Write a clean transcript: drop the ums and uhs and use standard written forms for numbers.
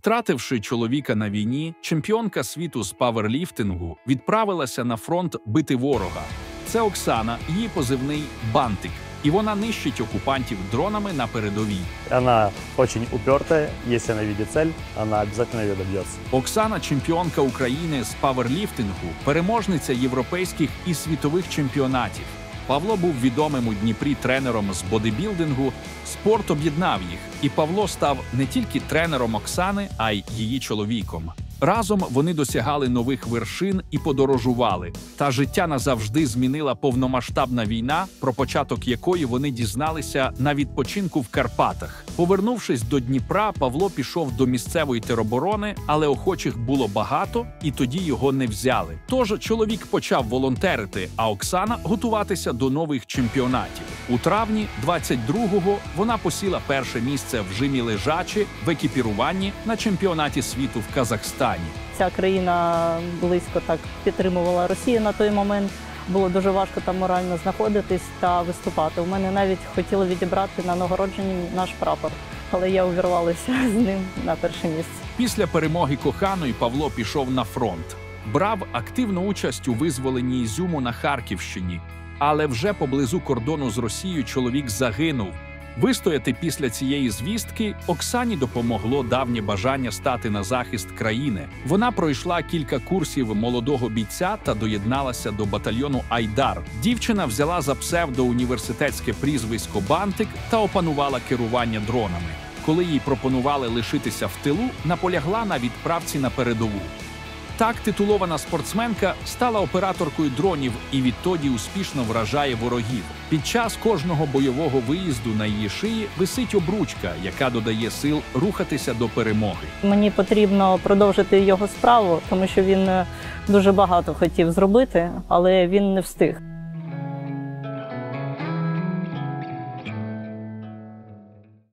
Втративши чоловіка на війні, чемпіонка світу з паверліфтингу відправилася на фронт бити ворога. Це Оксана, її позивний «Бантик», і вона нищить окупантів дронами на передовій. Она очень упертая, если она видит цель, она обязательно ее добьется. Оксана – чемпіонка України з паверліфтингу, переможниця європейських і світових чемпіонатів. Павло був відомим у Дніпрі тренером з бодибілдингу, спорт об'єднав їх, і Павло став не тільки тренером Оксани, а й її чоловіком. Разом вони досягали нових вершин і подорожували. Та життя назавжди змінила повномасштабна війна, про початок якої вони дізналися на відпочинку в Карпатах. Повернувшись до Дніпра, Павло пішов до місцевої тероборони, але охочих було багато, і тоді його не взяли. Тож чоловік почав волонтерити, а Оксана готуватися до нових чемпіонатів. У травні 22-го вона посіла перше місце в жимі лежачі в екіпіруванні на чемпіонаті світу в Казахстані. Ця країна близько так підтримувала Росію на той момент. Було дуже важко там морально знаходитись та виступати. У мене навіть хотіли відібрати на нагородженні наш прапор, але я увірвалася з ним на перше місце. Після перемоги коханої Павло пішов на фронт. Брав активну участь у визволенні Ізюму на Харківщині. Але вже поблизу кордону з Росією чоловік загинув. Вистояти після цієї звістки Оксані допомогло давнє бажання стати на захист країни. Вона пройшла кілька курсів молодого бійця та доєдналася до батальйону «Айдар». Дівчина взяла за псевдоуніверситетське прізвисько «Бантик» та опанувала керування дронами. Коли їй пропонували лишитися в тилу, наполягла на відправці на передову. Так титулована спортсменка стала операторкою дронів і відтоді успішно вражає ворогів. Під час кожного бойового виїзду на її шиї висить обручка, яка додає сил рухатися до перемоги. Мені потрібно продовжити його справу, тому що він дуже багато хотів зробити, але він не встиг.